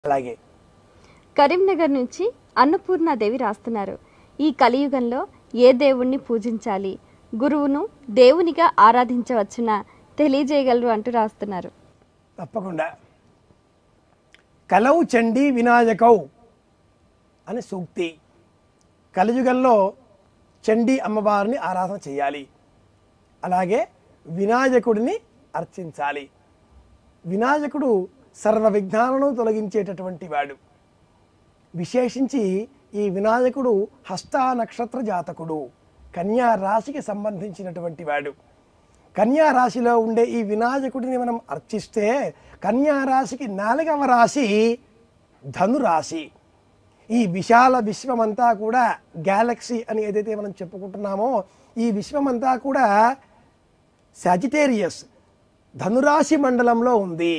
అలాగే కరీంనగర్ నుంచి అన్నపూర్ణాదేవి రాస్తున్నారు. ఈ కలియుగంలో ఏ దేవుణ్ణి పూజించాలి, గురువును దేవునిగా ఆరాధించవచ్చునా తెలియజేయగలరు అంటూ రాస్తున్నారు. తప్పకుండా కలౌ చండీ వినాయకౌ అని సూక్తి. కలియుగంలో చండీ అమ్మవారిని ఆరాధన చేయాలి. అలాగే వినాయకుడిని అర్చించాలి. వినాయకుడు సర్వ విఘ్నాలను తొలగించేటటువంటి వాడు. విశేషించి ఈ వినాయకుడు హస్త నక్షత్ర జాతకుడు, కన్యా రాశికి సంబంధించినటువంటి వాడు. కన్యా రాశిలో ఉండే ఈ వినాయకుడిని మనం అర్చిస్తే కన్యా రాశికి 4వ రాశి ధనురాశి. ఈ విశాల విశ్వమంతా కూడా గ్యాలక్సీ అని ఏదైతే మనం చెప్పుకుంటున్నామో ఈ విశ్వమంతా కూడా సాజిటేరియస్ ధనురాశి మండలంలో ఉంది.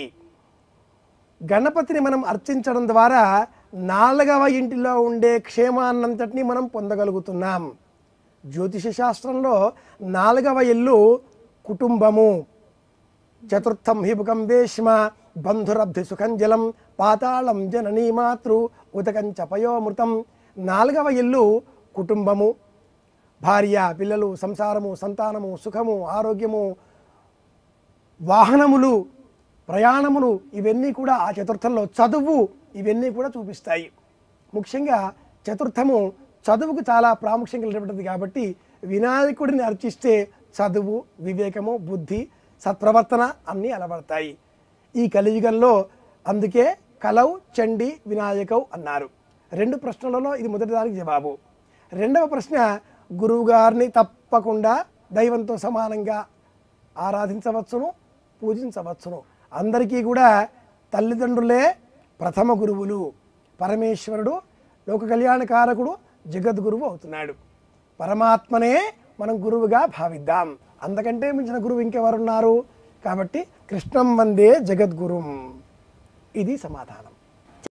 గణపతిని మనం అర్చించడం ద్వారా 4వ ఇంటిలో ఉండే క్షేమాన్నంతటినీ మనం పొందగలుగుతున్నాం. జ్యోతిష శాస్త్రంలో 4వ ఇల్లు కుటుంబము. చతుర్థం హిబుకం వేష్మ బంధురబ్ధి సుఖంజలం పాతాళం జననీ మాతృ ఉదకం చపయోమృతం. 4వ ఇల్లు కుటుంబము, భార్య, పిల్లలు, సంసారము, సంతానము, సుఖము, ఆరోగ్యము, వాహనములు, ప్రయాణములు, ఇవన్నీ కూడా ఆ చతుర్థంలో చదువు, ఇవన్నీ కూడా చూపిస్తాయి. ముఖ్యంగా చతుర్థము చదువుకు చాలా ప్రాముఖ్యం కలిగినటువంటిది కాబట్టి వినాయకుడిని అర్చిస్తే చదువు, వివేకము, బుద్ధి, సత్ప్రవర్తన అన్నీ అలవడతాయి ఈ కలియుగంలో. అందుకే కలౌ చండీ వినాయకౌ అన్నారు. 2 ప్రశ్నలలో ఇది మొదటి దానికి జవాబు. 2వ ప్రశ్న, గురువు గారిని తప్పకుండా దైవంతో సమానంగా ఆరాధించవచ్చును, పూజించవచ్చును. అందరికీ కూడా తల్లిదండ్రులే ప్రథమ గురువులు. పరమేశ్వరుడు లోక కళ్యాణకారకుడు జగద్గురువు అవుతున్నాడు. పరమాత్మనే మనం గురువుగా భావిద్దాం. అంతకంటే మించిన గురువు ఇంకెవరున్నారు? కాబట్టి కృష్ణం వందే జగద్గురుం. ఇది సమాధానం.